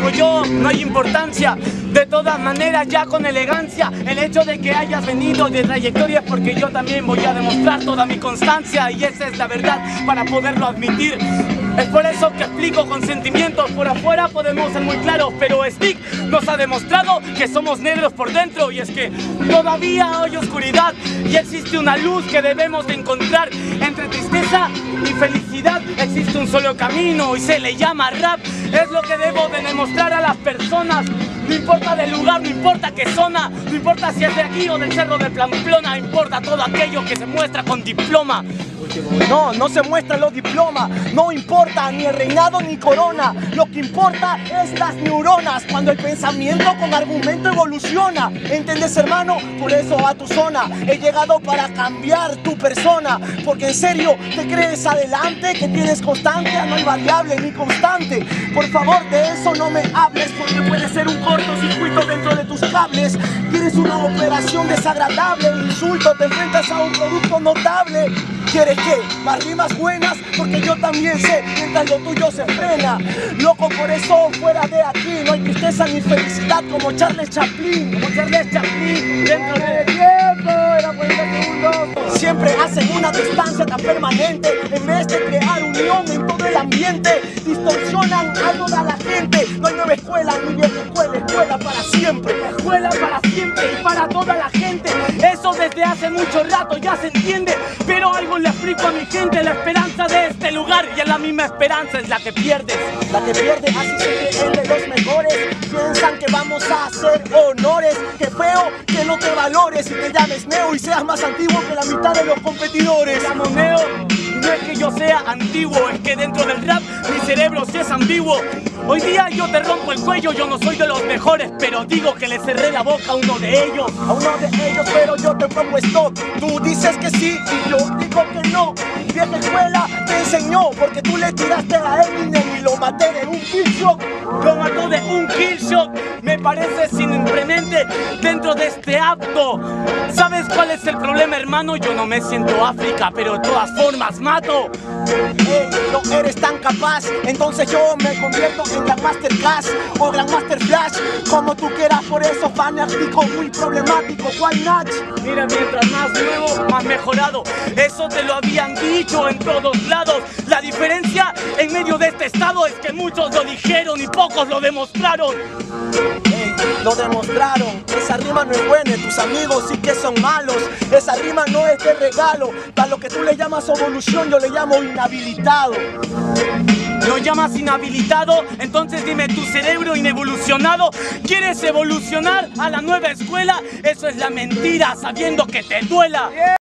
digo yo, no hay importancia. De todas maneras, ya con elegancia, el hecho de que hayas venido de trayectoria es porque yo también voy a demostrar toda mi constancia, y esa es la verdad para poderlo admitir. Es por eso que explico con sentimientos. Por afuera podemos ser muy claros, pero Stick nos ha demostrado que somos negros por dentro. Y es que todavía hay oscuridad y existe una luz que debemos de encontrar. Entre tristeza y felicidad existe un solo camino y se le llama rap. Es lo que debo de demostrar a las personas. No importa del lugar, no importa qué zona, no importa si es de aquí o del cerro de Pamplona, importa todo aquello que se muestra con diploma. No, no se muestran los diplomas, no importa ni el reinado ni corona. Lo que importa es las neuronas, cuando el pensamiento con argumento evoluciona. ¿Entiendes, hermano? Por eso a tu zona he llegado para cambiar tu persona. Porque en serio, ¿te crees adelante? Que tienes constancia, no hay variable ni constante. Por favor, de eso no me hables, porque puede ser un cortocircuito dentro de tus cables. Tienes una operación desagradable, insulto, te enfrentas a un producto notable. ¿Quieres qué? ¿Más rimas buenas? Porque yo también sé, mientras lo tuyo se frena. Loco, por eso fuera de aquí no hay tristeza ni felicidad como Charles Chaplin. Como Charles Chaplin, dentro de tiempo, era 40 segundos. Siempre hacen una distancia tan permanente, en vez de crear unión en todo el ambiente. Distorsionan a toda la gente. No hay nueva escuela, ni vieja escuela, escuela para siempre. Escuela para siempre y para toda la gente. Eso desde hace mucho rato ya se entiende. Pero algo le explico a mi gente, la esperanza de este lugar, y es la misma esperanza es la que pierdes. La que pierde, así se creen de los mejores. Piensan que vamos a hacer honores. Qué feo que no te valores y te llames Neo y seas más antiguo que la mitad de los competidores. Me llamo Neo, no es que yo sea antiguo, es que dentro del rap mi cerebro sí es ambiguo. Hoy día yo te rompo el cuello, yo no soy de los mejores, pero digo que le cerré la boca a uno de ellos. A uno de ellos, pero yo te pongo stop. Tú dices que sí y yo digo que no. Vieja escuela te enseñó, porque tú le tiraste a Eminem y lo maté de un killshot. Lo mató de un killshot, me parece simplemente dentro de este acto. ¿Sabes cuál es el problema, hermano? Yo no me siento África, pero de todas formas mato. No eres tan capaz, entonces yo me convierto en Grandmaster Cash o Grandmaster Flash, como tú quieras, por eso fanático, muy problemático, ¿cuál Nach? Mira, mientras más nuevo, más mejorado. Eso te lo habían dicho en todos lados. La diferencia en medio de este estado es que muchos lo dijeron y pocos lo demostraron. Lo demostraron, esa rima no es buena, tus amigos sí que son malos. Esa rima no es de regalo, para lo que tú le llamas evolución yo le llamo inhabilitado. ¿Lo llamas inhabilitado? Entonces dime, ¿tu cerebro inevolucionado? ¿Quieres evolucionar a la nueva escuela? Eso es la mentira, sabiendo que te duela.